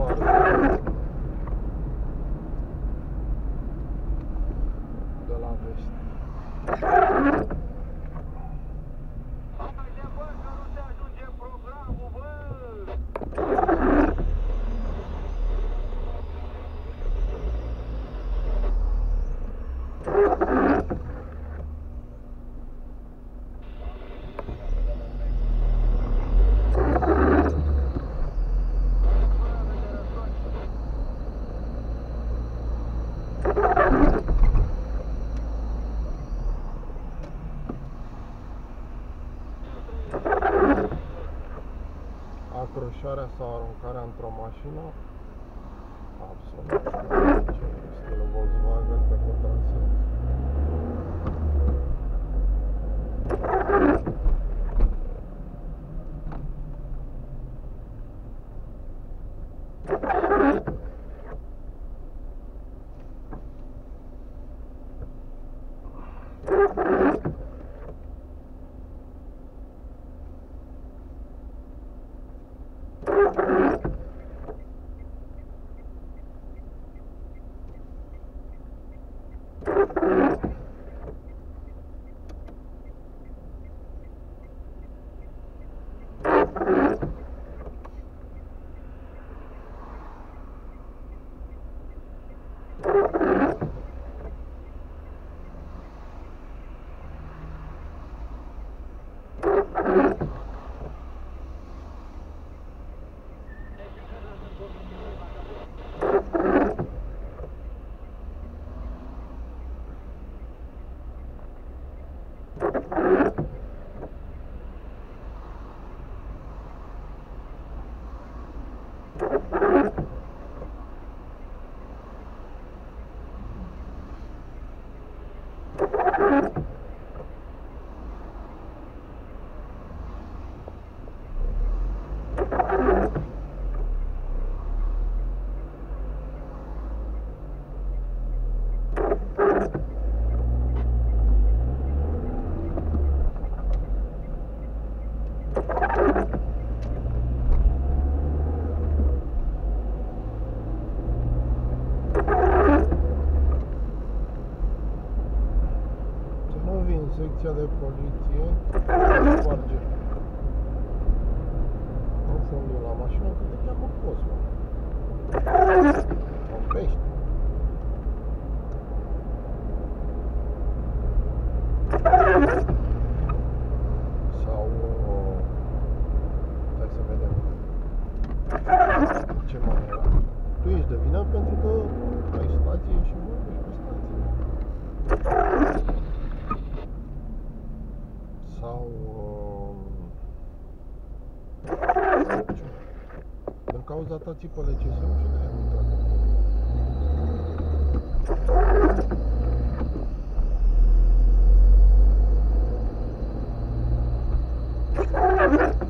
afară de la vest. Haide, bă, că nu se ajunge în programul, bă! Acroșarea sau aruncarea într-o mașină absolut stilul Volkswagen pe contrasens. Secția de poliție sparge în fundul la mașină că te cheamă Cosmo. Un pește. Sau hai să vedem ce mai era. Tu ești de vină pentru că ai stație și vorbești cu stație. Sau din cauza ta țipă lecisem și de-aia am intrat.